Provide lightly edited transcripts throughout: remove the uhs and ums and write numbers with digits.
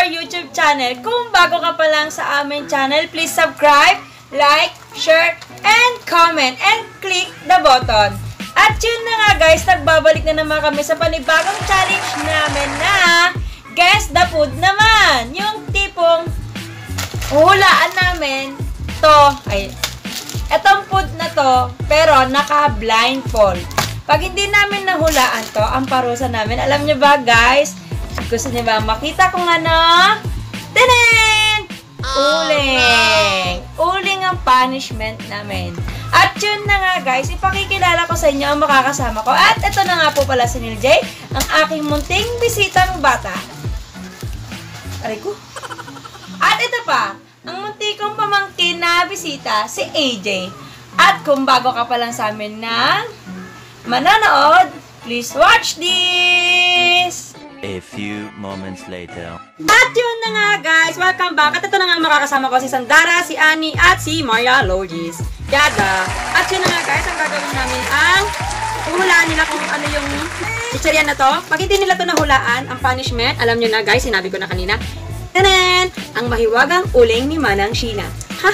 our YouTube channel. Kung bago ka pa lang sa aming channel, please subscribe, like, share, and comment, and click the button. At yun na nga guys, nagbabalik na naman kami sa panibagong challenge namin na Guess the Food naman. Yung tipong hulaan namin to, etong food na to, pero naka-blindfold. Pag hindi namin nahulaan to, ang parusa namin, alam nyo ba guys? Gusto nyo ba makita kung ano? Tenen! Uling! Uling ang punishment namin. At yun na nga guys, ipakikilala ko sa inyo ang makakasama ko. At ito na nga po pala si Neil J, ang aking munting bisitang bata. Aray ko. At ito pa, ang munti kong pamangkin na bisita, si AJ. At kung bago ka pa lang sa amin na manonood, please watch this! A few moments later. At yun na nga guys, welcome back. At ito na nga makakasama ko si Sandara, si Annie, at si Maria Lourdes. Yada. At yun na nga guys, ang gagawin namin ang hulaan nila kung ano yung chichirya na to. Pag hindi nila to nahulaan, ang punishment, alam nyo na guys, sinabi ko na kanina, tanan! Ang mahiwagang uling ni Manang Sheena.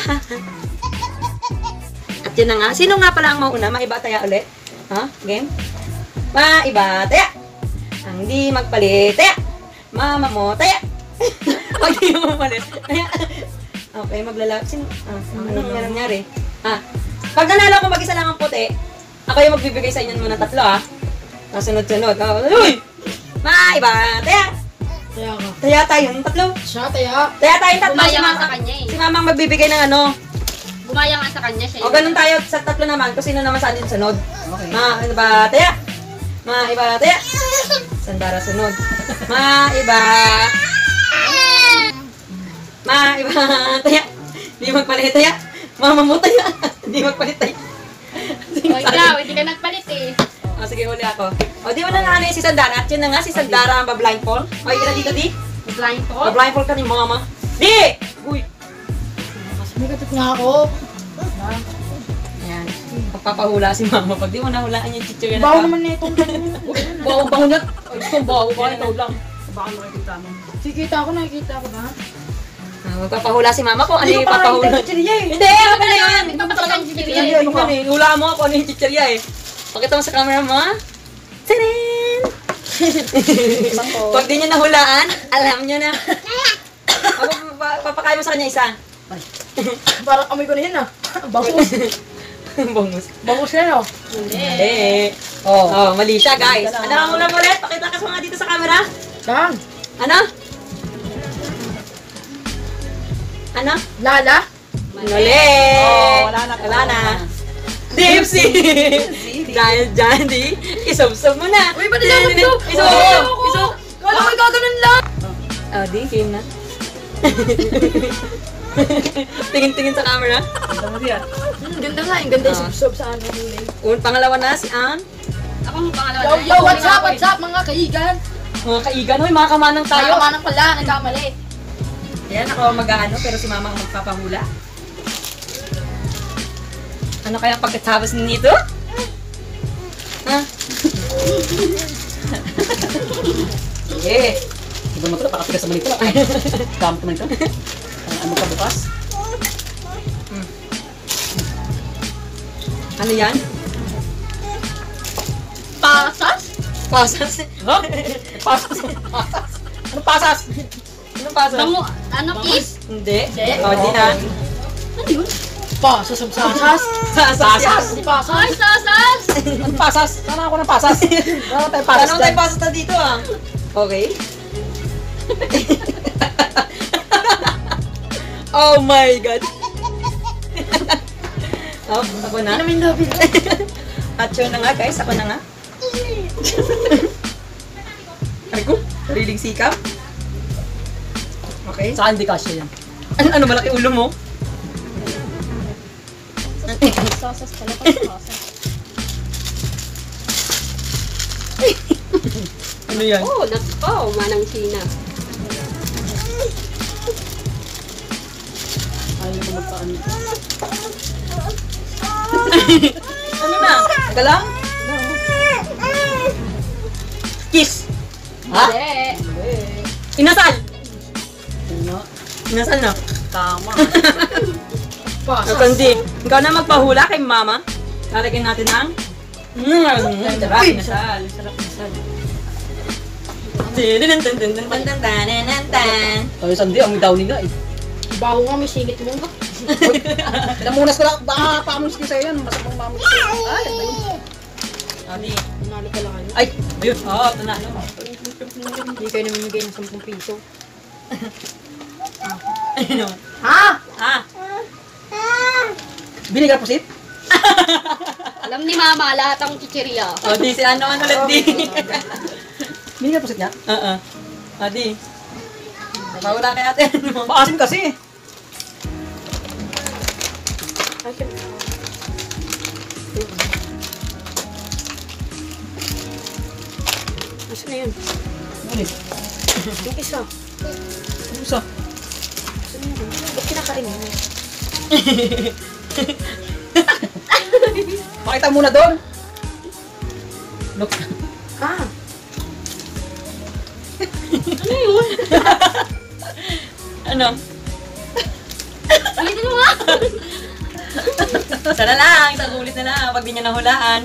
At yun na nga, sino nga pala ang mauna? Maiba taya ulit? Ha? Game? Maiba taya! Ang di magpalit taya! Mama mo taya! Pag di mo mapalit taya! Okay, maglalap. Anong nangyari? Pag nanalo ko mag-isa lang ang puti, ako yung magbibigay sa inyo muna tatlo Nasunod-sunod. Uy! Maiba taya! Taya ka. Taya tayong tatlo. Siya, taya. Taya tayong tatlo. Bumaya nga sa kanya eh. Si mamang magbibigay ng ano. Bumaya nga sa kanya siya. O ganun tayo sa tatlo naman. Kung sino naman sa atin sunod. Okay. Maiba taya. Maiba taya. Sandara sunod. Maiba. Maiba taya. Di magpalit taya. Mama mo taya. Di magpalit taya. O ikaw, hindi ka nagpalit eh. O sige, huli ako. O di mo na nga si Sandara. At yun na nga si Sandara ang ba-blindfold. O ika dito di. Blindfold? Ba-blindfold ka ni mama. Di! Uy! Mas may katot nga ako. Ayan. Magpapahula si mama. Pag di mo nahulaan yung chichirya na Baho naman na itong Baho na. Ay, baho ba? Ito lang. Baka makikita mo. Sikita ko, nakikita ko ba? Magpapahula si mama kung ano yung papahula. Hindi, Hindi, ano na yun? Ito pa talagang chichirya. Hindi, ano ka? Hula mo kung ano yung chichirya eh. Pakita mo sa camera mo. Tadaan! Pag di nyo nahulaan, alam nyo na. Papakain mo sa kanya isa. Parang amoy ko na yan Bangus. Bangus. Bangus yan Hindi. Oh, mali siya guys. Ano ang ulam ulit? Pakita ka sa mga dito sa camera. Saan? Ano? Ano? Lala? Mali! Wala na. Dipsy! Dahil dyan, di, isubsob mo na. Uy, ba't nilalap to? Isub! Kala ko gaganon lang! Oh, di, game na. Tingin-tingin sa camera. Ganda nga, yung ganda yung subsob sa ano. Pangalawa na, si Ann. Ako mo pangalawa. Yo, what's up mga kaigan? Mga kaigan, hoy, mga kamanang tayo. Tayo manang pala, nagkamali. Ayan, ako mag-ano, pero si mama ang magpapahula. Ano kaya pagkatapos nito? Ha? Sige. Iba mo ito, pakatigas naman ito. Gamit naman ito. Ano ka bukas? Ano yan? Pasas? Pasas? Ha? Pasas? Pasas? Anong pasas? Anong pasas? Bango, ano kiss? Hindi. Hindi? O, di na. Ano yun? Pasas. Pasas. Di pasas. Ay, sasas! Anong pasas? Sana ako ng pasas. Sana tayo pasas Tanong tayo pasas na dito Okay. Oh my God. Ako na. Inamin na, At yun na nga guys, ako na nga. Ay ko, sariling sikap. Okay. Saan di kasya yan? Ano malaki ulo mo? Sasas pala pa sasas. Ano yan? Oh, let's go, Manang Sheena. Ayaw ko magpaan. Ano na? Teka lang? Kiss! Ha? Hindi. Inasal! Nasaan na? Tama. Kundi, ikaw na magpahula kay mama. Lalagyan natin ng... Sarap na sal. Sarap na sal. Ay, sandi, ang downy nga eh. Baho nga, may singit mo ba? Pinamunas ko lang, baka pamunas ko sa'yo yan. Masabang mamunas ko. Ay, ano yun? Adi. Nanalo ka lang ano. Ay, ayun. Oo, tunalo mo. Hindi kayo namimigay ng 10 piso. Ano? Ha? Ah, Binigal pusit? Alam ni Mama, lahat ang chichirya. o di si ano ulit di. Binigal pusit niya? Oo. Adi. Napahula kay ate. Maasim kasi. Nasaan na yun? Ngunit. Yung isa. Usa. Nasaan na yun? Ba't kinakain mo? Pakita muna doon. Look. Ha? Ano? Ulitin mo nga! Isa na lang. Isang ulit na lang. Pag di niya nahulaan.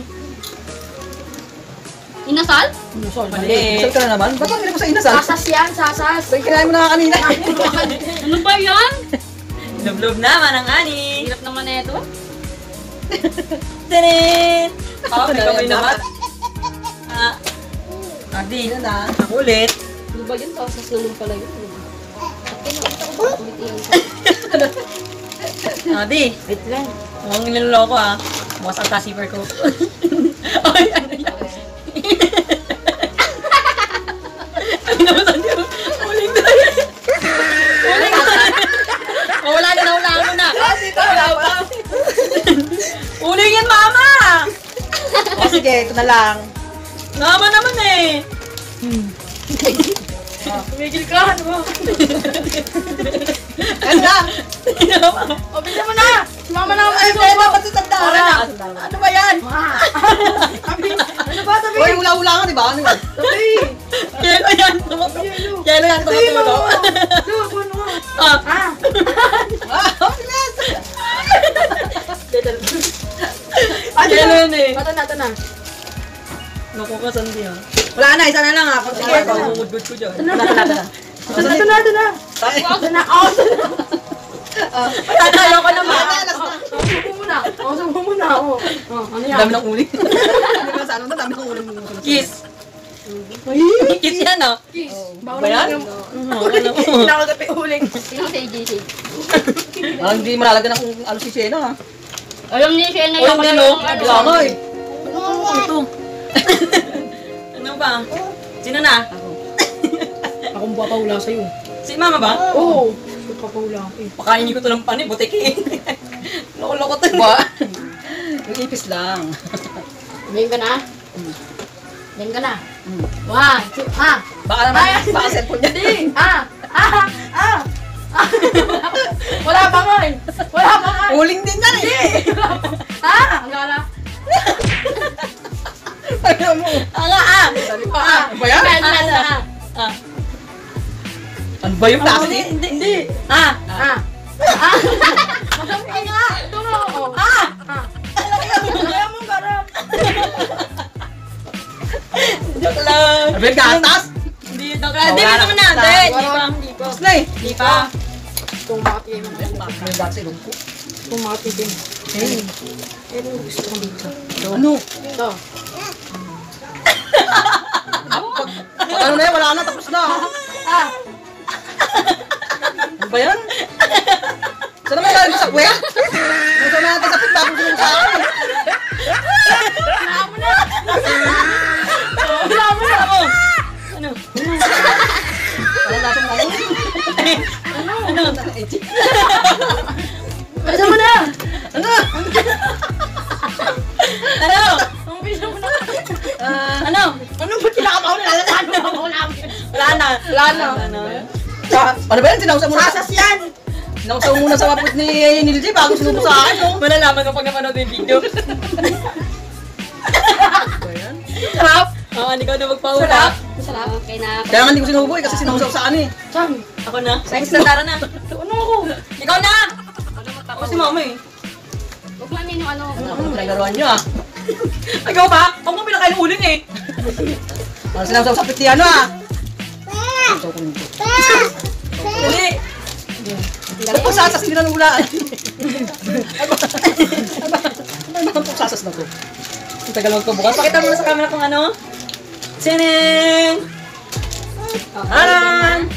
Inasal? Nasaan? Mali. Isal ka na naman. Ba't ang mo sa inasal? Sasas yan, sasas. Ay, kinain mo na nga kanina. Ano ba yan? Lublob naman ang ani. Hirap naman na ito. Tanin! Oh, may kamay naman. Ah. Adi. Yan na. Ako ulit. Ano ba yun? Sasas naman pala yun. Adi. Wait lang. Huwag niloloko ah. Bukas ang tasiper ko. Ay, ano yan? Ay, naman niyo. Uling na yan. Uling na yan. Oh, wala na, nahulaan mo na. Wala pa. Uling yan, mama! O sige, ito na lang. Mama naman eh. Tumigil ka, ano ba? Ano na? O, bigyan mo na! Sumama na ako Ay, kayo pwede ba tanda? Ano ba yan? Ano ba, sabi? Uy, hula-hula ka, di ba? Ano yan? Sabi! Yelo yan, tumato. Yelo yan, Sabi mo! tumato. Ano, ano? Ah. Ah! Ah, bilis! Yelo yan eh. Ito na, ito na. Naku ka, Sandy ah. Wala na, isa na lang ha. Pag Sige, sige, pangungudgod ko dyan. Ito na, ito na. Ito na, ito na, ito na. Ito na, oh, ito na. Wala, ayoko na ma. Subo mo na. Subo mo na. Ano yan? Dami ng uling. Hindi ba sa ano na, dami ng uling. Kiss. Kiss yan ah. Bawal Ba yan? Nakagapi uling. Sino si AJ? Parang hindi malalagyan ng ano si Shena ha. Alam niya siya na Uy, yung hindi no. Wala nga eh. Ito. Ano ba? Sino na? Akong papahula sa'yo. Si mama ba? Oo. Papahula ako eh. Pakainin ko ito ng pani, butik eh. Loko-loko to. Ba? Yung ipis lang. Diyan ka na? Diyan ka na? 1, 2, ah! Baka naman, baka cellphone niya. Hindi! Ah! Ah! Ah! Wala pa nga eh! Wala pa nga eh! Uling din yan eh. Ah! Ang gala! Ano mo? Anga ah! Ano ba yan? Ah. Ano ba yung plastic? Hindi. Ah. Ah! Ah! Madami ka nga! Ito na ako! Ah! Ah! Kaya mong garap! Joke lang. Ano ba yung gatas? Hindi, joke lang. Hindi pa naman natin. Hindi pa. Tapos na eh. Hindi pa. Itong makatikim. Ano yung gatas ilong ko? Itong makatikim. Eh. Ano gusto ko dito? Ano? Ito. Pag ano na yan, wala na, tapos na. Ah! Ano ba yan? Saan naman galing ko sa kwet? Saan natin sa pitbang ko sa akin? Wala mo na! Wala mo na ako. Ano? Wala na itong ano? Ano? Pwede mo na! Ano? Ano? Ang bisa mo na! Ano? Ano ba kinakabaw na? Ano ba ako na? Wala na. Wala na. Ano? Ano ba yan? Sinausa muna. Sasas yan! Sinausa muna sa wapot ni Nilji bago sinubo sa akin. No? Malalaman ko pag napanood yung video. Sarap! Oo, hindi ko na magpahula. Sarap! Sarap. Okay na. Kaya nga hindi ko sinubo eh kasi sinausaw sa akin eh. Saan? Ako na. Next na, Tara na. Ano ako? Ikaw na! Ako si mama eh. Huwag mo amin yung ano. Ako na pinagaruan nyo ah. Ikaw ba? Ako mo pinakain ng uling eh. Parang sinasawag sa piti ano ah. Dali. Ano po sasas hindi na nulaan? Ano po sasas na to? Ang tagal magpabukas. Pakita mo na sa camera kung ano. Sinin! Aran!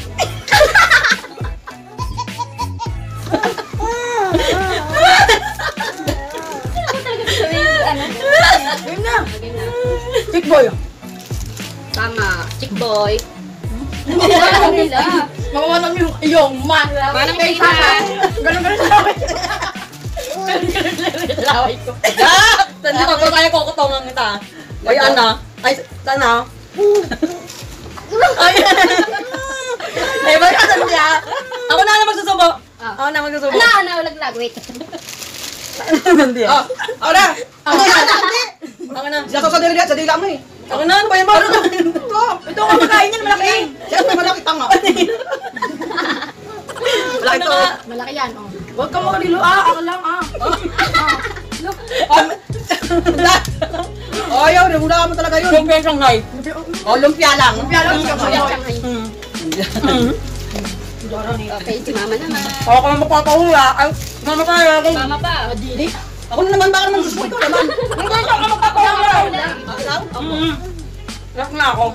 Ayun na. Chick boy. Tama. Chick boy. Ano nila? Makawanan mo yung iyong man. Manang kayo na. Ganun-ganun sa akin. Ganun-ganun laway ko. Tanda ko kung kaya kukutongan kita. Ay, ano? Ay, sana? Ay, ay, ba ka niya? Ako na magsusubo. Ako na magsusubo. Ano, laglag. Wait. Hindi ah. Ako na! Ako na! Ako na. Sinasawag sa dila, sa dila mo eh. Ako na, ano ba yung baro? Ito ang kumakain yan, malaki. Siyempre malaki tanga. Malaki to. Malaki yan, oh. Huwag ka makalilo. Ako lang Oh, ayaw, nagula mo talaga yun. Lumpia Shanghai. Oh, lumpia lang. Lumpia lang siya. Okay, si mama naman. Ako ka magpapahula. Ay, mama kaya ako. Mama pa. Ako na naman, baka naman gusto ko naman. Hindi ka magpapahula. Lock na ako.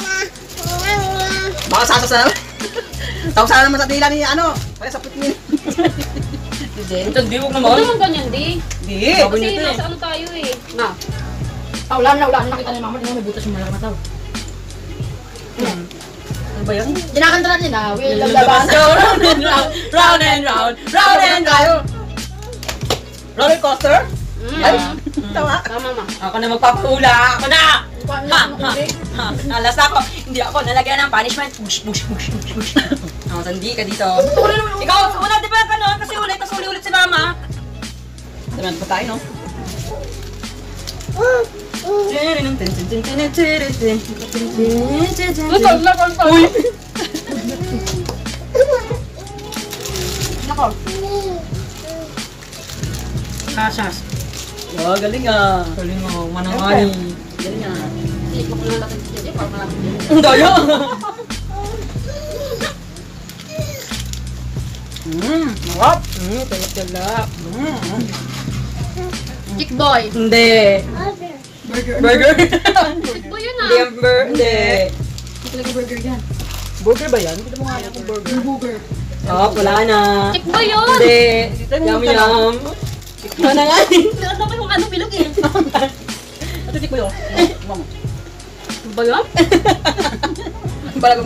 Baka sasas na naman. Tawag sana naman sa dila ni ano. Kaya sa pitmin. Ito, di huwag Huwag naman. naman ganyan, di. Hindi. Kasi nasa ano tayo eh. Na. Ulan na. Nakita ni mama. Tingnan may butas yung malaki mataw. Ano ba yan? Kinakantaran niya na. Will lalaban. Round and round, round and round, round and round. Roller coaster? Ay, Mm. tawa. Tama, ma. Ako na magpapahula. Ako na! Nalas ako. Hindi ako nalagyan ng punishment. Bush, bush, bush, bush, bush. Ako, sandi ka dito. Ikaw, una, di ba ka kasi ulit, tapos uli-ulit si mama. Daman pa tayo, no? Uy! Kasas. Oh, galing ah. Galing ah, manangani. Galing nga. Hindi ko lang natin siya. Parang malaki. Ang daya! Sarap. Talap-talap. Chick boy. Hindi. Burger. Chick boy yun Hindi ah. ang hindi. Talaga burger yan. Burger ba yan? Hindi mo nga yung burger. Burger. Oh, wala na. Chick boy yun. Hindi. Yum yum. Manangani. Ano ba yung ano bilog eh? Ito di ko yun. Mama. Ano ba yun? Balago.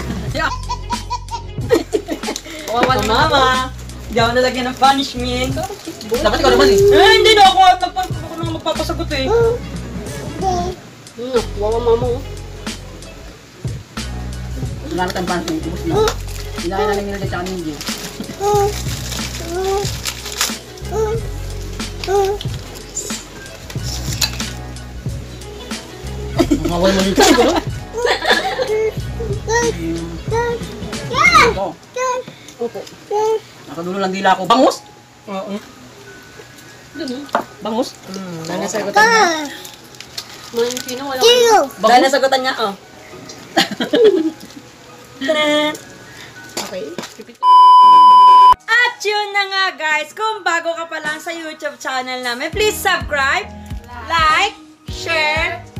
Kawawa na mama. Hindi ako nalagyan ng punishment. Dapat ikaw naman eh. Hindi na ako. Ako na magpapasagot eh. Wawa mama oh. Wala na tayong pansin. Ubus na. Ilahin na lang nila sa amin dyan. Mawala mo yung ito. Opo. Nakadulo lang dila ko. Bangus? Oo. Bangus? Dahil nasagutan niya. Mga sino wala. Dahil nasagutan niya, oh. Tanan! Okay. At yun na nga guys, kung bago ka pa lang sa YouTube channel namin, please subscribe, like, share,